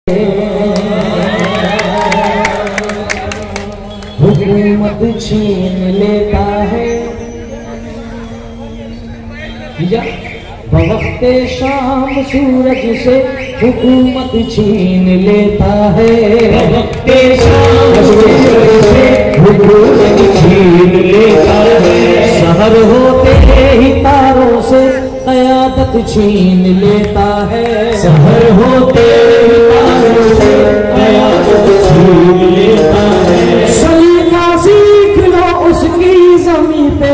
हुकूमत छीन लेता है बवक्ते शाम सूरज से, हुकूमत छीन लेता है बवक्ते शाम सूरज से, हुकूमत छीन लेता है। सहर होते ही तारों से क़यादत छीन लेता है, सहर होते ही तारों से क़यादत छीन लेता है। सलीका सीख लो उसकी ज़मीं पे,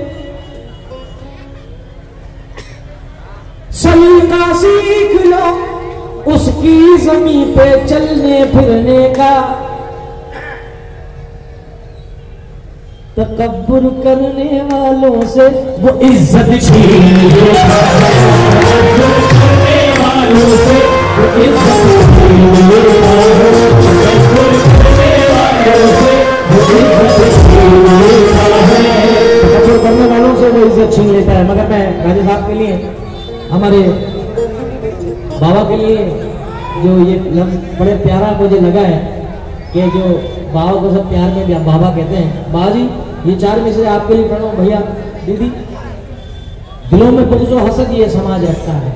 सलीका सीख लो उसकी ज़मीं पे चलने फिरने का। तकब्बुर करने वालों से वो इज्जत छीन लेता है, करने वालों से वो इज्जत छीन लेता है, तकब्बुर करने वालों से वो इज्जत छीन लेता है, तकब्बुर करने वालों से वो इज्जत छीन लेता है। मगर मैं राजा साहब के लिए, हमारे बाबा के लिए जो ये लफ्ज़ बड़े प्यारा मुझे लगा है कि जो बाबा को सब प्यार में भी बाबा कहते हैं। बाबा जी ये चार में से आपके लिए पढ़ो भैया दीदी। दिलों में बुग़्ज़ और हसद ये समाज रखता है।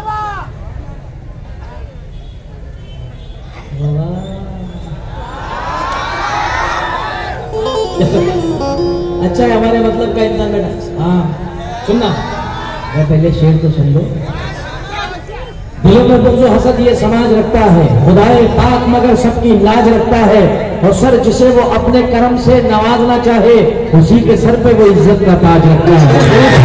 अच्छा है हमारे मतलब का इंसान बेटा। हाँ सुनना, पहले शेर तो सुन लो। दिलों में बुग़्ज़ और हसद ये समाज रखता है, खुदाए पाक मगर सबकी लाज रखता है। और सर जिसे वो अपने कर्म से नवाजना चाहे, उसी के सर पे वो इज्जत का ताज रखता है।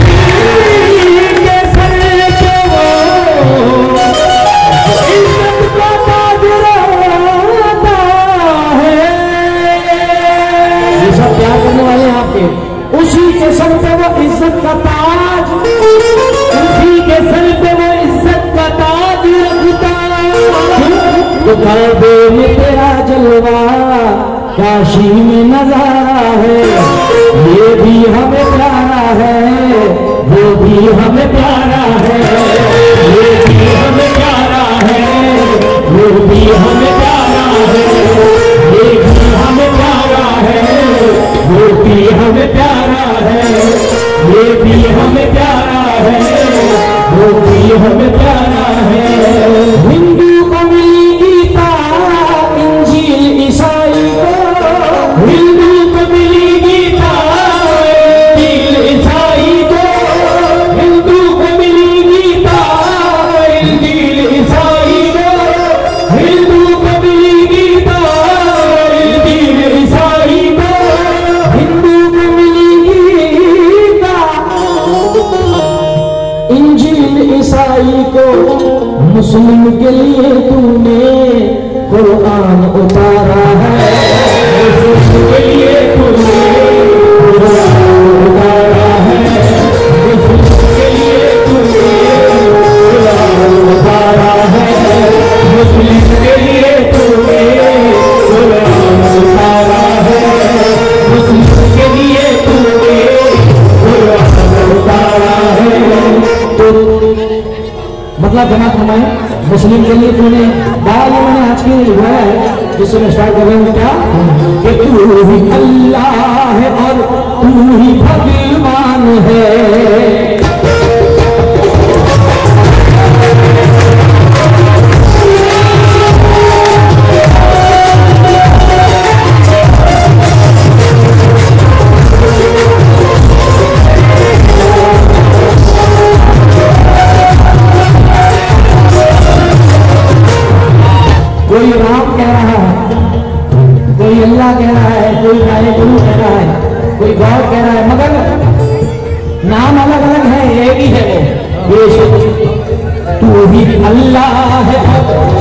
ये सब प्यार करने वाले हैं आपके, उसी के सर पे वो इज्जत का ताज, उसी के सर पे वो इज्जत का ताज रखता है। तो काबे में तेरा जलवा काशी में नजारा है, ये भी हमें प्यारा है, वो भी हमें प्यारा है, ये भी हमें प्यारा है, वो भी हमें प्यारा है, ये भी हमें प्यारा है, वो भी हमें प्यारा है, ये भी हमें प्यारा है, वो भी हमें प्यारा है। हिंदू को मिली गीता, इंजील ईसाई को, हिंदू को मिली गीता, इंजील ईसाई को, हिंदू को मिली गीता, इंजील ईसाई को, हिंदू को मिली गीता, इंजील ईसाई को, हिंदू को मिली गीता, इंजील ईसाई को। मुस्लिम के लिए तूने कुरान उतारा है, मुस्लिम के लिए तूने कुरान उतारा है, मुस्लिम के लिए तूने कुरान उतारा है, मुस्लिम के लिए तूने कुरान उतारा है, मुस्लिम के लिए तूने कुरान उतारा है। तो मतलब जमात हमारे मुस्लिम के लिए तूने बाल मैंने आज की लिखा है, जिससे मैं स्टार्ट कर रहा हूँ क्या कि तू ही अल्लाह है और तू ही भगवान है। कोई राम कह रहा है, कोई अल्लाह कह रहा है, कोई वाहेगुरु कह रहा है, कोई गॉड कह रहा है, मगर नाम अलग अलग है, एक ही है वो। तू ही अल्लाह है